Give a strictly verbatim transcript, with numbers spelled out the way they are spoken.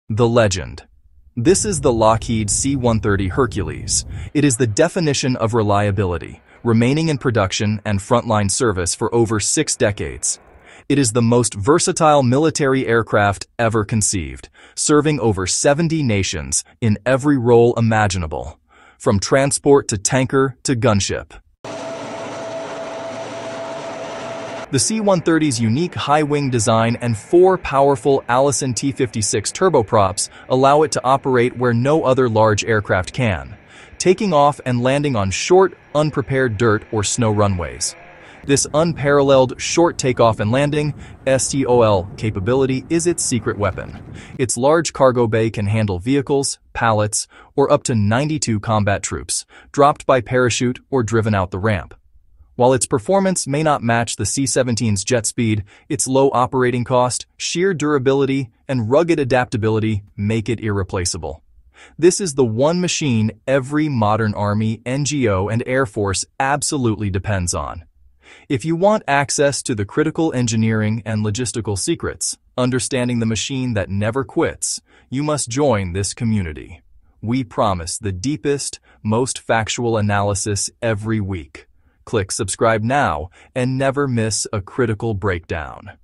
The legend. This is the Lockheed C one thirty Hercules. It is the definition of reliability, remaining in production and frontline service for over six decades. It is the most versatile military aircraft ever conceived, serving over seventy nations in every role imaginable, from transport to tanker to gunship. The C one thirty's unique high-wing design and four powerful Allison T fifty-six turboprops allow it to operate where no other large aircraft can, taking off and landing on short, unprepared dirt or snow runways. This unparalleled short takeoff and landing (STOL) capability is its secret weapon. Its large cargo bay can handle vehicles, pallets, or up to ninety-two combat troops, dropped by parachute or driven out the ramp. While its performance may not match the C seventeen's jet speed, its low operating cost, sheer durability, and rugged adaptability make it irreplaceable. This is the one machine every modern Army, N G O, and Air Force absolutely depends on. If you want access to the critical engineering and logistical secrets, understanding the machine that never quits, you must join this community. We promise the deepest, most factual analysis every week. Click subscribe now and never miss a critical breakdown.